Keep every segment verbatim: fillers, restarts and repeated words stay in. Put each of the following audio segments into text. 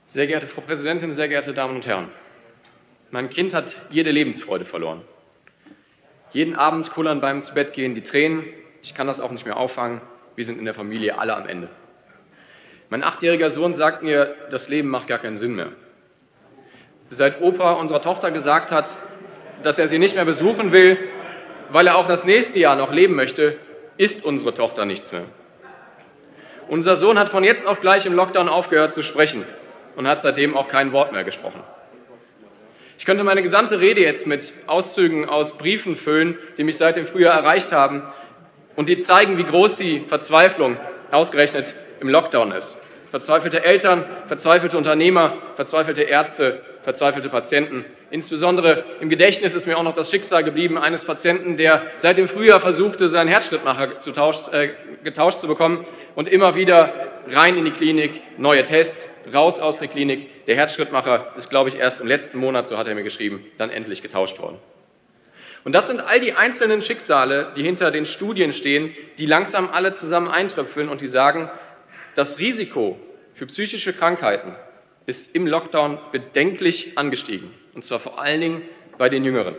Sehr geehrte Frau Präsidentin, sehr geehrte Damen und Herren! Mein Kind hat jede Lebensfreude verloren. Jeden Abend kullern beim Zubettgehen die Tränen. Ich kann das auch nicht mehr auffangen. Wir sind in der Familie alle am Ende. Mein achtjähriger Sohn sagt mir, das Leben macht gar keinen Sinn mehr. Seit Opa unserer Tochter gesagt hat, dass er sie nicht mehr besuchen will, weil er auch das nächste Jahr noch leben möchte, ist unsere Tochter nichts mehr. Unser Sohn hat von jetzt auf gleich im Lockdown aufgehört zu sprechen und hat seitdem auch kein Wort mehr gesprochen. Ich könnte meine gesamte Rede jetzt mit Auszügen aus Briefen füllen, die mich seit dem Frühjahr erreicht haben und die zeigen, wie groß die Verzweiflung ausgerechnet im Lockdown ist. Verzweifelte Eltern, verzweifelte Unternehmer, verzweifelte Ärzte, verzweifelte Patienten. Insbesondere im Gedächtnis ist mir auch noch das Schicksal geblieben eines Patienten, der seit dem Frühjahr versuchte, seinen Herzschrittmacher zu tauscht, äh, getauscht zu bekommen und immer wieder rein in die Klinik, neue Tests, raus aus der Klinik. Der Herzschrittmacher ist, glaube ich, erst im letzten Monat, so hat er mir geschrieben, dann endlich getauscht worden. Und das sind all die einzelnen Schicksale, die hinter den Studien stehen, die langsam alle zusammen eintröpfeln und die sagen, das Risiko für psychische Krankheiten ist im Lockdown bedenklich angestiegen, und zwar vor allen Dingen bei den Jüngeren.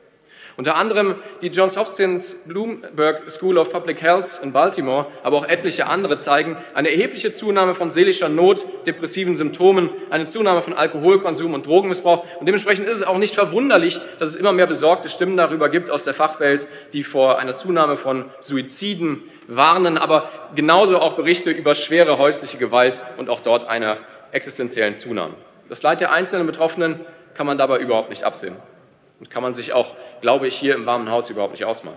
Unter anderem die Johns Hopkins Bloomberg School of Public Health in Baltimore, aber auch etliche andere zeigen eine erhebliche Zunahme von seelischer Not, depressiven Symptomen, eine Zunahme von Alkoholkonsum und Drogenmissbrauch. Und dementsprechend ist es auch nicht verwunderlich, dass es immer mehr besorgte Stimmen darüber gibt aus der Fachwelt, die vor einer Zunahme von Suiziden warnen, aber genauso auch Berichte über schwere häusliche Gewalt und auch dort einer existenziellen Zunahme. Das Leid der einzelnen Betroffenen kann man dabei überhaupt nicht absehen und kann man sich auch, glaube ich, hier im warmen Haus überhaupt nicht ausmalen.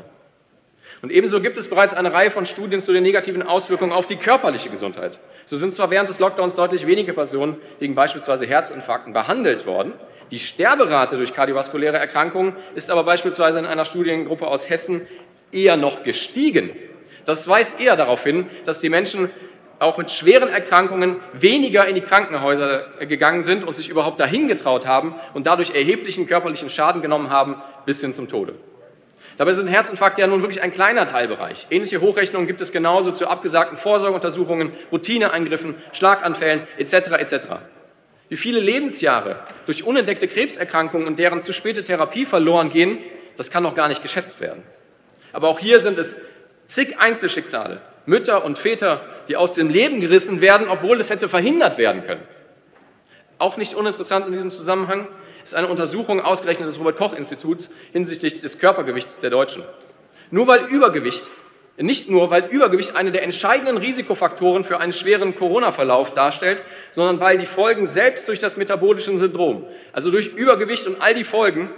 Und ebenso gibt es bereits eine Reihe von Studien zu den negativen Auswirkungen auf die körperliche Gesundheit. So sind zwar während des Lockdowns deutlich weniger Personen wegen beispielsweise Herzinfarkten behandelt worden, die Sterberate durch kardiovaskuläre Erkrankungen ist aber beispielsweise in einer Studiengruppe aus Hessen eher noch gestiegen. Das weist eher darauf hin, dass die Menschen auch mit schweren Erkrankungen weniger in die Krankenhäuser gegangen sind und sich überhaupt dahin getraut haben und dadurch erheblichen körperlichen Schaden genommen haben, bis hin zum Tode. Dabei sind Herzinfarkte ja nun wirklich ein kleiner Teilbereich. Ähnliche Hochrechnungen gibt es genauso zu abgesagten Vorsorgeuntersuchungen, Routineeingriffen, Schlaganfällen et cetera et cetera. Wie viele Lebensjahre durch unentdeckte Krebserkrankungen und deren zu späte Therapie verloren gehen, das kann noch gar nicht geschätzt werden. Aber auch hier sind es zig Einzelschicksale, Mütter und Väter, die aus dem Leben gerissen werden, obwohl es hätte verhindert werden können. Auch nicht uninteressant in diesem Zusammenhang ist eine Untersuchung ausgerechnet des Robert-Koch-Instituts hinsichtlich des Körpergewichts der Deutschen. Nur weil Übergewicht, nicht nur, weil Übergewicht eine der entscheidenden Risikofaktoren für einen schweren Corona-Verlauf darstellt, sondern weil die Folgen selbst durch das metabolische Syndrom, also durch Übergewicht und all die Folgen,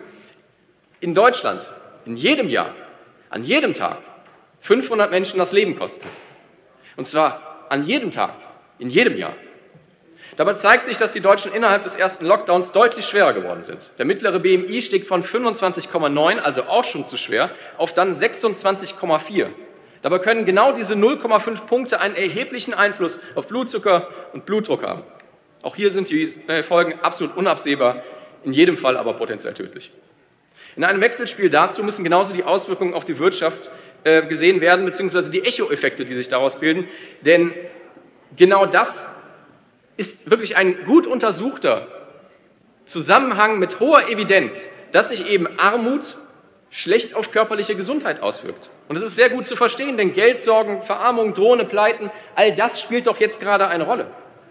in Deutschland in jedem Jahr, an jedem Tag fünfhundert Menschen das Leben kosten. Und zwar an jedem Tag, in jedem Jahr. Dabei zeigt sich, dass die Deutschen innerhalb des ersten Lockdowns deutlich schwerer geworden sind. Der mittlere B M I stieg von fünfundzwanzig Komma neun, also auch schon zu schwer, auf dann sechsundzwanzig Komma vier. Dabei können genau diese null Komma fünf Punkte einen erheblichen Einfluss auf Blutzucker und Blutdruck haben. Auch hier sind die Folgen absolut unabsehbar, in jedem Fall aber potenziell tödlich. In einem Wechselspiel dazu müssen genauso die Auswirkungen auf die Wirtschaft äh, gesehen werden, beziehungsweise die Echoeffekte, die sich daraus bilden. Denn genau das ist wirklich ein gut untersuchter Zusammenhang mit hoher Evidenz, dass sich eben Armut schlecht auf körperliche Gesundheit auswirkt. Und das ist sehr gut zu verstehen, denn Geldsorgen, Verarmung, drohende Pleiten, all das spielt doch jetzt gerade eine Rolle.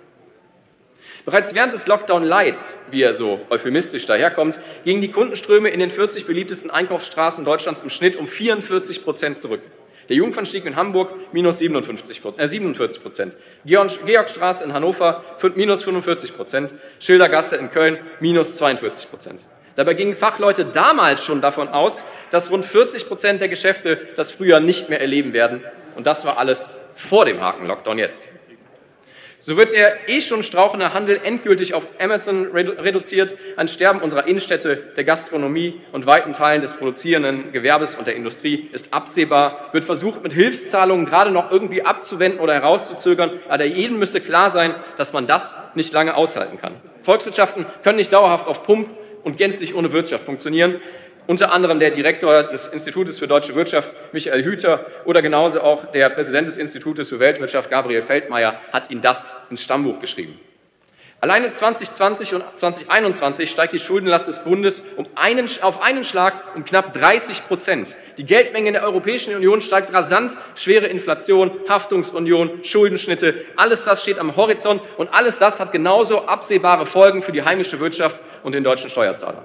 Bereits während des Lockdown-Lights, wie er so euphemistisch daherkommt, gingen die Kundenströme in den vierzig beliebtesten Einkaufsstraßen Deutschlands im Schnitt um vierundvierzig Prozent zurück. Der Jungfernstieg in Hamburg minus siebenundfünfzig Prozent, Georgstraße in Hannover minus fünfundvierzig Prozent, Schildergasse in Köln minus zweiundvierzig Prozent. Dabei gingen Fachleute damals schon davon aus, dass rund vierzig Prozent der Geschäfte das Frühjahr nicht mehr erleben werden. Und das war alles vor dem Haken-Lockdown jetzt. So wird der eh schon strauchende Handel endgültig auf Amazon reduziert. Ein Sterben unserer Innenstädte, der Gastronomie und weiten Teilen des produzierenden Gewerbes und der Industrie ist absehbar. Wird versucht, mit Hilfszahlungen gerade noch irgendwie abzuwenden oder herauszuzögern. Aber jedem müsste klar sein, dass man das nicht lange aushalten kann. Volkswirtschaften können nicht dauerhaft auf Pump und gänzlich ohne Wirtschaft funktionieren. Unter anderem der Direktor des Institutes für Deutsche Wirtschaft, Michael Hüter, oder genauso auch der Präsident des Institutes für Weltwirtschaft, Gabriel Feldmayer, hat Ihnen das ins Stammbuch geschrieben. Alleine zwanzig zwanzig und zwanzig einundzwanzig steigt die Schuldenlast des Bundes um einen, auf einen Schlag um knapp dreißig Prozent. Die Geldmenge in der Europäischen Union steigt rasant, schwere Inflation, Haftungsunion, Schuldenschnitte, alles das steht am Horizont und alles das hat genauso absehbare Folgen für die heimische Wirtschaft und den deutschen Steuerzahler.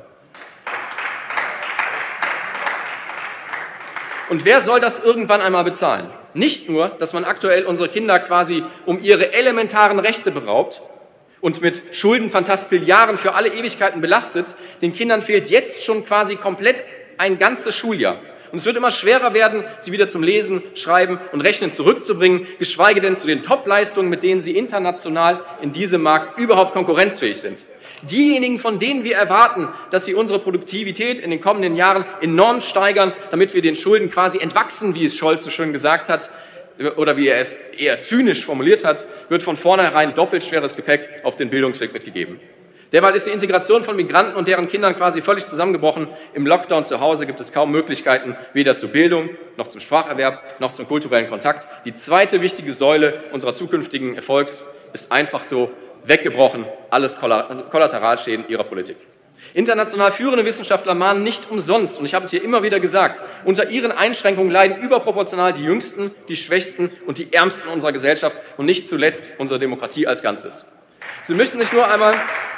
Und wer soll das irgendwann einmal bezahlen? Nicht nur, dass man aktuell unsere Kinder quasi um ihre elementaren Rechte beraubt und mit Schuldenfantastilliarden für alle Ewigkeiten belastet, den Kindern fehlt jetzt schon quasi komplett ein ganzes Schuljahr. Und es wird immer schwerer werden, sie wieder zum Lesen, Schreiben und Rechnen zurückzubringen, geschweige denn zu den Top-Leistungen, mit denen sie international in diesem Markt überhaupt konkurrenzfähig sind. Diejenigen, von denen wir erwarten, dass sie unsere Produktivität in den kommenden Jahren enorm steigern, damit wir den Schulden quasi entwachsen, wie es Scholz so schön gesagt hat, oder wie er es eher zynisch formuliert hat, wird von vornherein doppelt schweres Gepäck auf den Bildungsweg mitgegeben. Derweil ist die Integration von Migranten und deren Kindern quasi völlig zusammengebrochen. Im Lockdown zu Hause gibt es kaum Möglichkeiten, weder zur Bildung, noch zum Spracherwerb, noch zum kulturellen Kontakt. Die zweite wichtige Säule unserer zukünftigen Erfolgs ist einfach so weggebrochen, alles Kollateralschäden ihrer Politik. International führende Wissenschaftler mahnen nicht umsonst, und ich habe es hier immer wieder gesagt, unter ihren Einschränkungen leiden überproportional die Jüngsten, die Schwächsten und die Ärmsten unserer Gesellschaft und nicht zuletzt unsere Demokratie als Ganzes. Sie müssten sich nur einmal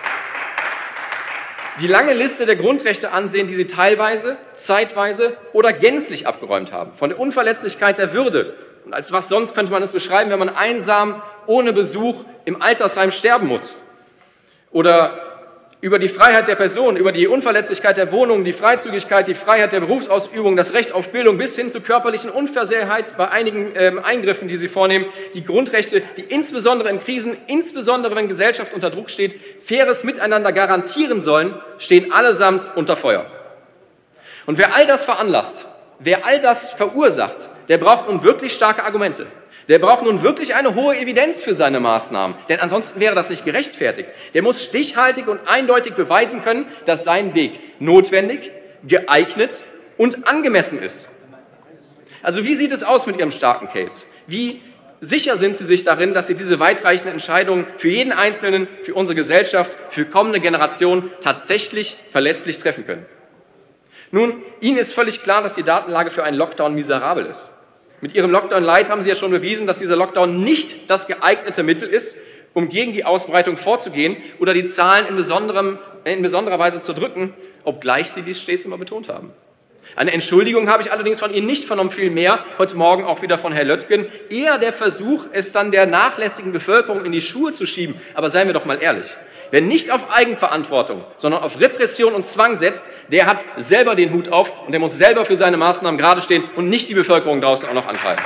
die lange Liste der Grundrechte ansehen, die sie teilweise, zeitweise oder gänzlich abgeräumt haben. Von der Unverletzlichkeit der Würde. Und als was sonst könnte man es beschreiben, wenn man einsam, ohne Besuch im Altersheim sterben muss? Oder über die Freiheit der Person, über die Unverletzlichkeit der Wohnung, die Freizügigkeit, die Freiheit der Berufsausübung, das Recht auf Bildung bis hin zur körperlichen Unversehrtheit bei einigen ähm, Eingriffen, die sie vornehmen, die Grundrechte, die insbesondere in Krisen, insbesondere wenn Gesellschaft unter Druck steht, faires Miteinander garantieren sollen, stehen allesamt unter Feuer. Und wer all das veranlasst, wer all das verursacht, der braucht nun wirklich starke Argumente. Der braucht nun wirklich eine hohe Evidenz für seine Maßnahmen, denn ansonsten wäre das nicht gerechtfertigt. Der muss stichhaltig und eindeutig beweisen können, dass sein Weg notwendig, geeignet und angemessen ist. Also wie sieht es aus mit Ihrem starken Case? Wie sicher sind Sie sich darin, dass Sie diese weitreichenden Entscheidungen für jeden Einzelnen, für unsere Gesellschaft, für kommende Generationen tatsächlich verlässlich treffen können? Nun, Ihnen ist völlig klar, dass die Datenlage für einen Lockdown miserabel ist. Mit Ihrem Lockdown-Light haben Sie ja schon bewiesen, dass dieser Lockdown nicht das geeignete Mittel ist, um gegen die Ausbreitung vorzugehen oder die Zahlen in, besonderem, in besonderer Weise zu drücken, obgleich Sie dies stets immer betont haben. Eine Entschuldigung habe ich allerdings von Ihnen nicht vernommen, vielmehr heute Morgen auch wieder von Herrn Löttgen, eher der Versuch, es dann der nachlässigen Bevölkerung in die Schuhe zu schieben. Aber seien wir doch mal ehrlich, wer nicht auf Eigenverantwortung, sondern auf Repression und Zwang setzt, der hat selber den Hut auf und der muss selber für seine Maßnahmen gerade stehen und nicht die Bevölkerung draußen auch noch angreifen.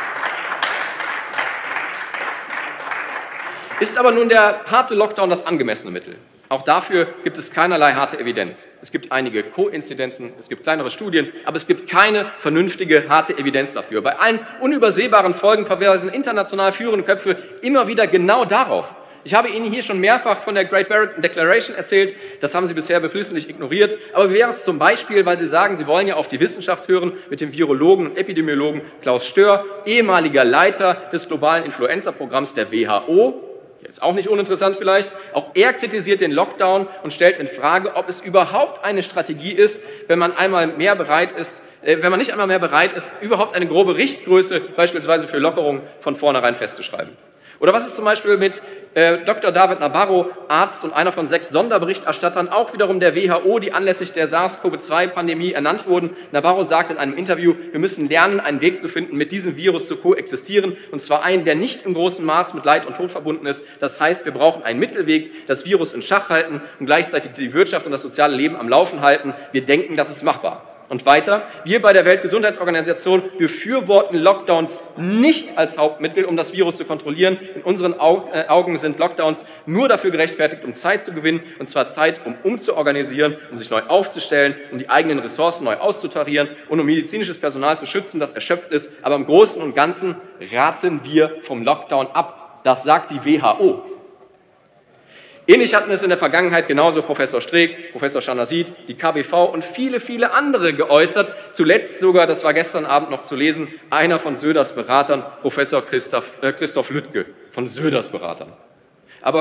Ist aber nun der harte Lockdown das angemessene Mittel? Auch dafür gibt es keinerlei harte Evidenz. Es gibt einige Koinzidenzen, es gibt kleinere Studien, aber es gibt keine vernünftige, harte Evidenz dafür. Bei allen unübersehbaren Folgen verweisen international führende Köpfe immer wieder genau darauf. Ich habe Ihnen hier schon mehrfach von der Great Barrington Declaration erzählt, das haben Sie bisher beflissentlich ignoriert, aber wie wäre es zum Beispiel, weil Sie sagen, Sie wollen ja auf die Wissenschaft hören, mit dem Virologen und Epidemiologen Klaus Stör, ehemaliger Leiter des globalen Influenza-Programms der W H O, jetzt auch nicht uninteressant vielleicht, auch er kritisiert den Lockdown und stellt in Frage, ob es überhaupt eine Strategie ist, wenn man einmal mehr bereit ist, äh, wenn man nicht einmal mehr bereit ist, überhaupt eine grobe Richtgröße beispielsweise für Lockerungen von vornherein festzuschreiben. Oder was ist zum Beispiel mit äh, Doktor David Nabarro, Arzt und einer von sechs Sonderberichterstattern, auch wiederum der W H O, die anlässlich der SARS-CoV zwei Pandemie ernannt wurden. Nabarro sagt in einem Interview, wir müssen lernen, einen Weg zu finden, mit diesem Virus zu koexistieren, und zwar einen, der nicht im großen Maß mit Leid und Tod verbunden ist. Das heißt, wir brauchen einen Mittelweg, das Virus in Schach halten und gleichzeitig die Wirtschaft und das soziale Leben am Laufen halten. Wir denken, das ist machbar. Und weiter, wir bei der Weltgesundheitsorganisation befürworten Lockdowns nicht als Hauptmittel, um das Virus zu kontrollieren. In unseren Augen sind Lockdowns nur dafür gerechtfertigt, um Zeit zu gewinnen, und zwar Zeit, um umzuorganisieren, um sich neu aufzustellen, um die eigenen Ressourcen neu auszutarieren und um medizinisches Personal zu schützen, das erschöpft ist. Aber im Großen und Ganzen raten wir vom Lockdown ab. Das sagt die W H O. Ähnlich hatten es in der Vergangenheit genauso Professor Streeck, Professor Schanasit, die K B V und viele, viele andere geäußert. Zuletzt sogar, das war gestern Abend noch zu lesen, einer von Söders Beratern, Professor Christoph, äh, Christoph Lüttke von Söders Beratern. Aber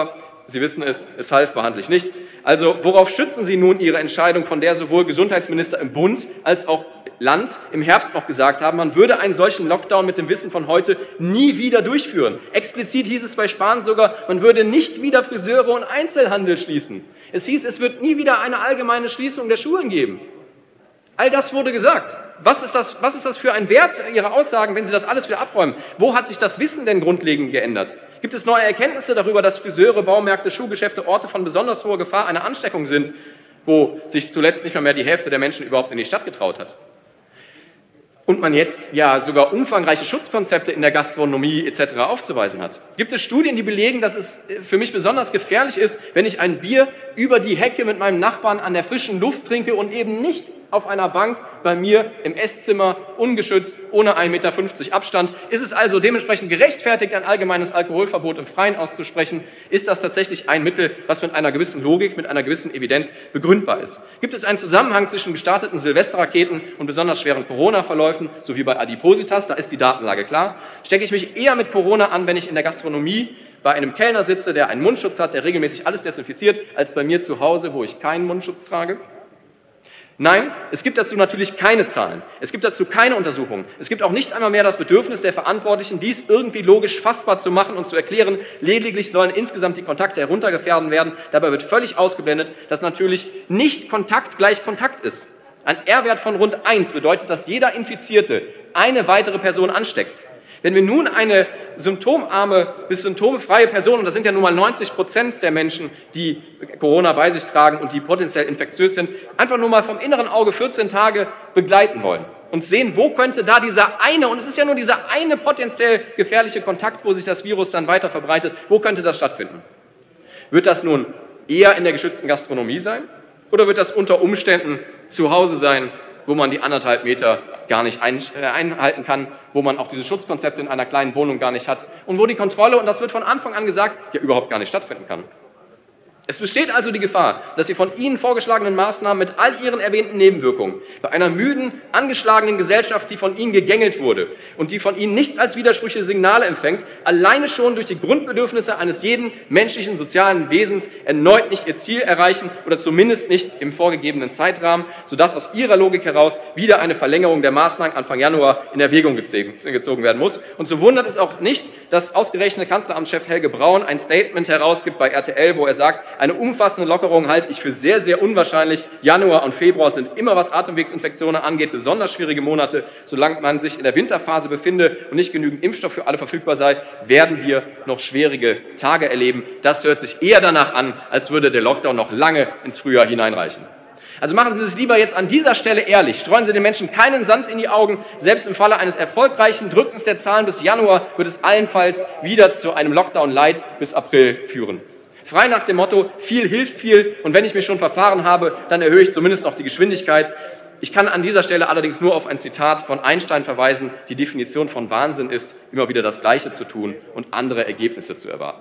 Sie wissen es, es half behandlich nichts. Also worauf stützen Sie nun Ihre Entscheidung, von der sowohl Gesundheitsminister im Bund als auch Land im Herbst noch gesagt haben, man würde einen solchen Lockdown mit dem Wissen von heute nie wieder durchführen. Explizit hieß es bei Spahn sogar, man würde nicht wieder Friseure und Einzelhandel schließen. Es hieß, es wird nie wieder eine allgemeine Schließung der Schulen geben. All das wurde gesagt. Was ist das, was ist das für ein Wert Ihrer Aussagen, wenn Sie das alles wieder abräumen? Wo hat sich das Wissen denn grundlegend geändert? Gibt es neue Erkenntnisse darüber, dass Friseure, Baumärkte, Schuhgeschäfte Orte von besonders hoher Gefahr einer Ansteckung sind, wo sich zuletzt nicht mehr, mehr die Hälfte der Menschen überhaupt in die Stadt getraut hat? Und man jetzt ja sogar umfangreiche Schutzkonzepte in der Gastronomie et cetera aufzuweisen hat. Gibt es Studien, die belegen, dass es für mich besonders gefährlich ist, wenn ich ein Bier über die Hecke mit meinem Nachbarn an der frischen Luft trinke und eben nicht auf einer Bank bei mir im Esszimmer, ungeschützt, ohne ein Meter fünfzig Abstand? Ist es also dementsprechend gerechtfertigt, ein allgemeines Alkoholverbot im Freien auszusprechen? Ist das tatsächlich ein Mittel, was mit einer gewissen Logik, mit einer gewissen Evidenz begründbar ist? Gibt es einen Zusammenhang zwischen gestarteten Silvesterraketen und besonders schweren Corona-Verläufen, so wie bei Adipositas? Da ist die Datenlage klar. Stecke ich mich eher mit Corona an, wenn ich in der Gastronomie bei einem Kellner sitze, der einen Mundschutz hat, der regelmäßig alles desinfiziert, als bei mir zu Hause, wo ich keinen Mundschutz trage? Nein, es gibt dazu natürlich keine Zahlen. Es gibt dazu keine Untersuchungen. Es gibt auch nicht einmal mehr das Bedürfnis der Verantwortlichen, dies irgendwie logisch fassbar zu machen und zu erklären. Lediglich sollen insgesamt die Kontakte heruntergefahren werden. Dabei wird völlig ausgeblendet, dass natürlich nicht Kontakt gleich Kontakt ist. Ein R-Wert von rund eins bedeutet, dass jeder Infizierte eine weitere Person ansteckt. Wenn wir nun eine symptomarme bis symptomfreie Person, und das sind ja nun mal neunzig Prozent der Menschen, die Corona bei sich tragen und die potenziell infektiös sind, einfach nur mal vom inneren Auge vierzehn Tage begleiten wollen und sehen, wo könnte da dieser eine, und es ist ja nur dieser eine potenziell gefährliche Kontakt, wo sich das Virus dann weiter verbreitet, wo könnte das stattfinden? Wird das nun eher in der geschützten Gastronomie sein oder wird das unter Umständen zu Hause sein, wo man die anderthalb Meter gar nicht einhalten kann, wo man auch diese Schutzkonzepte in einer kleinen Wohnung gar nicht hat und wo die Kontrolle, und das wird von Anfang an gesagt, ja überhaupt gar nicht stattfinden kann. Es besteht also die Gefahr, dass die von Ihnen vorgeschlagenen Maßnahmen mit all ihren erwähnten Nebenwirkungen bei einer müden, angeschlagenen Gesellschaft, die von Ihnen gegängelt wurde und die von Ihnen nichts als widersprüchliche Signale empfängt, alleine schon durch die Grundbedürfnisse eines jeden menschlichen, sozialen Wesens erneut nicht ihr Ziel erreichen oder zumindest nicht im vorgegebenen Zeitrahmen, sodass aus Ihrer Logik heraus wieder eine Verlängerung der Maßnahmen Anfang Januar in Erwägung gezogen werden muss. Und so wundert es auch nicht, dass ausgerechnet Kanzleramtschef Helge Braun ein Statement herausgibt bei R T L, wo er sagt, eine umfassende Lockerung halte ich für sehr, sehr unwahrscheinlich. Januar und Februar sind immer, was Atemwegsinfektionen angeht, besonders schwierige Monate. Solange man sich in der Winterphase befinde und nicht genügend Impfstoff für alle verfügbar sei, werden wir noch schwierige Tage erleben. Das hört sich eher danach an, als würde der Lockdown noch lange ins Frühjahr hineinreichen. Also machen Sie es lieber jetzt an dieser Stelle ehrlich. Streuen Sie den Menschen keinen Sand in die Augen. Selbst im Falle eines erfolgreichen Drückens der Zahlen bis Januar wird es allenfalls wieder zu einem Lockdown-Light bis April führen. Frei nach dem Motto, viel hilft viel, und wenn ich mich schon verfahren habe, dann erhöhe ich zumindest noch die Geschwindigkeit. Ich kann an dieser Stelle allerdings nur auf ein Zitat von Einstein verweisen: Die Definition von Wahnsinn ist, immer wieder das Gleiche zu tun und andere Ergebnisse zu erwarten.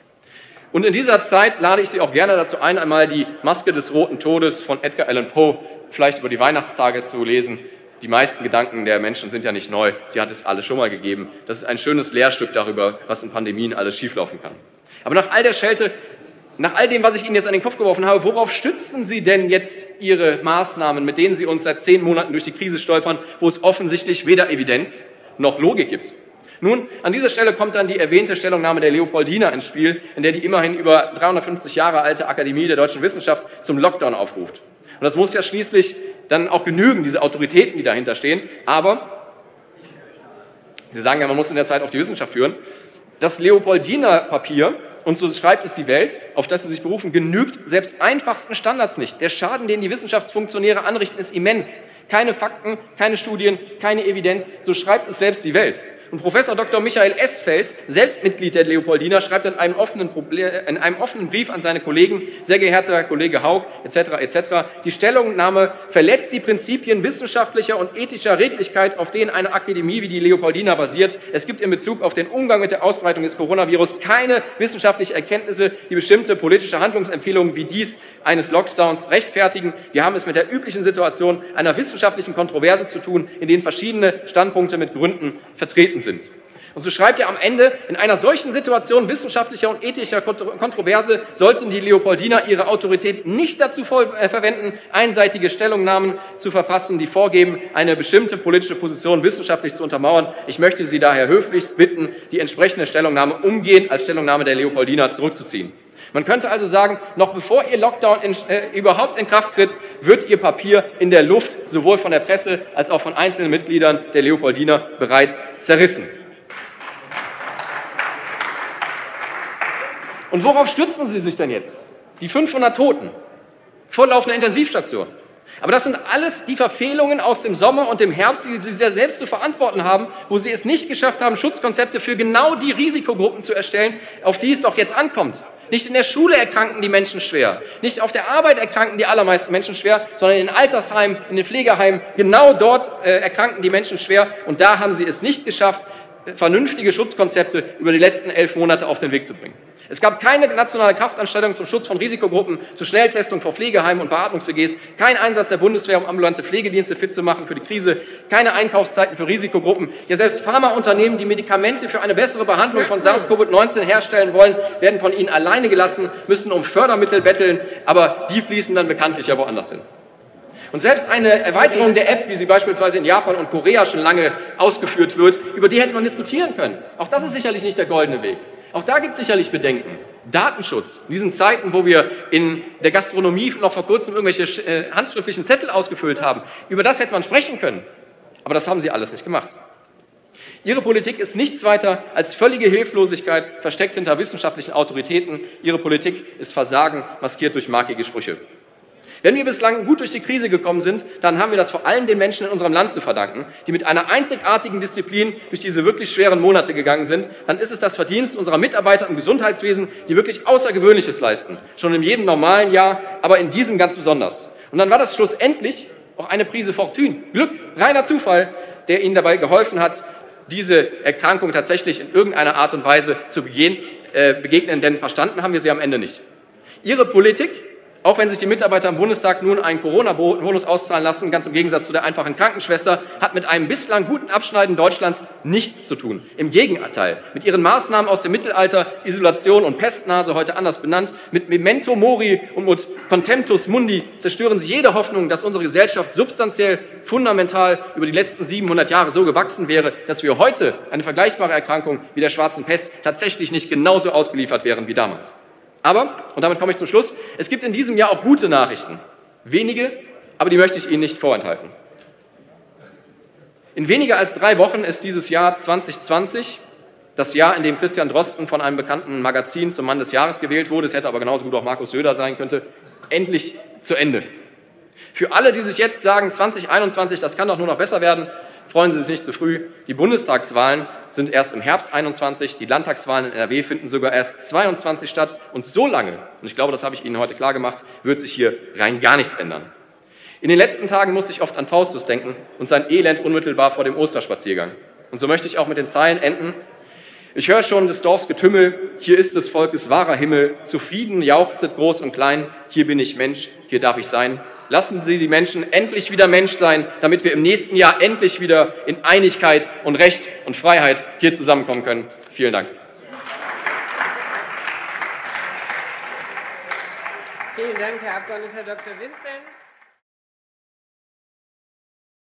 Und in dieser Zeit lade ich Sie auch gerne dazu ein, einmal die Maske des Roten Todes von Edgar Allan Poe vielleicht über die Weihnachtstage zu lesen. Die meisten Gedanken der Menschen sind ja nicht neu, sie hat es alle schon mal gegeben. Das ist ein schönes Lehrstück darüber, was in Pandemien alles schieflaufen kann. Aber nach all der Schelte, nach all dem, was ich Ihnen jetzt an den Kopf geworfen habe, worauf stützen Sie denn jetzt Ihre Maßnahmen, mit denen Sie uns seit zehn Monaten durch die Krise stolpern, wo es offensichtlich weder Evidenz noch Logik gibt? Nun, an dieser Stelle kommt dann die erwähnte Stellungnahme der Leopoldina ins Spiel, in der die immerhin über dreihundertfünfzig Jahre alte Akademie der Deutschen Wissenschaft zum Lockdown aufruft. Und das muss ja schließlich dann auch genügen, diese Autoritäten, die dahinter stehen. Aber, Sie sagen ja, man muss in der Zeit auf die Wissenschaft hören, das Leopoldina-Papier, und so schreibt es die Welt, auf das Sie sich berufen, genügt selbst einfachsten Standards nicht. Der Schaden, den die Wissenschaftsfunktionäre anrichten, ist immens. Keine Fakten, keine Studien, keine Evidenz, so schreibt es selbst die Welt. Und Professor Doktor Michael Esfeld, selbst Mitglied der Leopoldina, schreibt in einem offenen, in einem offenen Brief an seine Kollegen: Sehr geehrter Kollege Haug, et cetera et cetera, die Stellungnahme verletzt die Prinzipien wissenschaftlicher und ethischer Redlichkeit, auf denen eine Akademie wie die Leopoldina basiert. Es gibt in Bezug auf den Umgang mit der Ausbreitung des Coronavirus keine wissenschaftlichen Erkenntnisse, die bestimmte politische Handlungsempfehlungen wie dies eines Lockdowns rechtfertigen. Wir haben es mit der üblichen Situation einer wissenschaftlichen Kontroverse zu tun, in denen verschiedene Standpunkte mit Gründen vertreten sind. Und so schreibt er am Ende, in einer solchen Situation wissenschaftlicher und ethischer Kontroverse sollten die Leopoldiner ihre Autorität nicht dazu verwenden, einseitige Stellungnahmen zu verfassen, die vorgeben, eine bestimmte politische Position wissenschaftlich zu untermauern. Ich möchte Sie daher höflichst bitten, die entsprechende Stellungnahme umgehend als Stellungnahme der Leopoldiner zurückzuziehen. Man könnte also sagen, noch bevor Ihr Lockdown in, äh, überhaupt in Kraft tritt, wird Ihr Papier in der Luft sowohl von der Presse als auch von einzelnen Mitgliedern der Leopoldiner bereits zerrissen. Und worauf stützen Sie sich denn jetzt? Die fünfhundert Toten, vorlaufende Intensivstation. Aber das sind alles die Verfehlungen aus dem Sommer und dem Herbst, die Sie sehr selbst zu verantworten haben, wo Sie es nicht geschafft haben, Schutzkonzepte für genau die Risikogruppen zu erstellen, auf die es doch jetzt ankommt. Nicht in der Schule erkranken die Menschen schwer, nicht auf der Arbeit erkranken die allermeisten Menschen schwer, sondern in den Altersheimen, in den Pflegeheimen, genau dort äh, erkranken die Menschen schwer. Und da haben Sie es nicht geschafft, vernünftige Schutzkonzepte über die letzten elf Monate auf den Weg zu bringen. Es gab keine nationale Kraftanstellung zum Schutz von Risikogruppen, zur Schnelltestung vor Pflegeheimen und Beatmungs-W Gs, kein Einsatz der Bundeswehr, um ambulante Pflegedienste fit zu machen für die Krise, keine Einkaufszeiten für Risikogruppen. Ja, selbst Pharmaunternehmen, die Medikamente für eine bessere Behandlung von SARS CoV neunzehn herstellen wollen, werden von Ihnen alleine gelassen, müssen um Fördermittel betteln, aber die fließen dann bekanntlich ja woanders hin. Und selbst eine Erweiterung der App, wie sie beispielsweise in Japan und Korea schon lange ausgeführt wird, über die hätte man diskutieren können. Auch das ist sicherlich nicht der goldene Weg. Auch da gibt es sicherlich Bedenken. Datenschutz, in diesen Zeiten, wo wir in der Gastronomie noch vor kurzem irgendwelche äh, handschriftlichen Zettel ausgefüllt haben, über das hätte man sprechen können. Aber das haben Sie alles nicht gemacht. Ihre Politik ist nichts weiter als völlige Hilflosigkeit, versteckt hinter wissenschaftlichen Autoritäten. Ihre Politik ist Versagen, maskiert durch markige Sprüche. Wenn wir bislang gut durch die Krise gekommen sind, dann haben wir das vor allem den Menschen in unserem Land zu verdanken, die mit einer einzigartigen Disziplin durch diese wirklich schweren Monate gegangen sind. Dann ist es das Verdienst unserer Mitarbeiter im Gesundheitswesen, die wirklich Außergewöhnliches leisten. Schon in jedem normalen Jahr, aber in diesem ganz besonders. Und dann war das schlussendlich auch eine Prise Fortune, Glück, reiner Zufall, der ihnen dabei geholfen hat, diese Erkrankung tatsächlich in irgendeiner Art und Weise zu begehen, äh, begegnen, denn verstanden haben wir sie am Ende nicht. Ihre Politik, auch wenn sich die Mitarbeiter im Bundestag nun einen Corona-Bonus auszahlen lassen, ganz im Gegensatz zu der einfachen Krankenschwester, hat mit einem bislang guten Abschneiden Deutschlands nichts zu tun. Im Gegenteil, mit ihren Maßnahmen aus dem Mittelalter, Isolation und Pestnase, heute anders benannt, mit Memento Mori und mit Contemptus Mundi zerstören sie jede Hoffnung, dass unsere Gesellschaft substanziell, fundamental über die letzten siebenhundert Jahre so gewachsen wäre, dass wir heute eine vergleichbare Erkrankung wie der schwarzen Pest tatsächlich nicht genauso ausgeliefert wären wie damals. Aber, und damit komme ich zum Schluss, es gibt in diesem Jahr auch gute Nachrichten. Wenige, aber die möchte ich Ihnen nicht vorenthalten. In weniger als drei Wochen ist dieses Jahr zwanzig zwanzig, das Jahr, in dem Christian Drosten von einem bekannten Magazin zum Mann des Jahres gewählt wurde, es hätte aber genauso gut auch Markus Söder sein können, endlich zu Ende. Für alle, die sich jetzt sagen, zwanzig einundzwanzig, das kann doch nur noch besser werden, freuen Sie sich nicht zu früh. Die Bundestagswahlen sind erst im Herbst einundzwanzig, die Landtagswahlen in N R W finden sogar erst zweiundzwanzig statt. Und so lange, und ich glaube, das habe ich Ihnen heute klar gemacht, wird sich hier rein gar nichts ändern. In den letzten Tagen musste ich oft an Faustus denken und sein Elend unmittelbar vor dem Osterspaziergang. Und so möchte ich auch mit den Zeilen enden. Ich höre schon des Dorfs Getümmel, hier ist des Volkes wahrer Himmel, zufrieden jauchzet groß und klein, hier bin ich Mensch, hier darf ich sein. Lassen Sie die Menschen endlich wieder Mensch sein, damit wir im nächsten Jahr endlich wieder in Einigkeit und Recht und Freiheit hier zusammenkommen können. Vielen Dank. Vielen Dank, Herr Abgeordneter Doktor Vinzenz.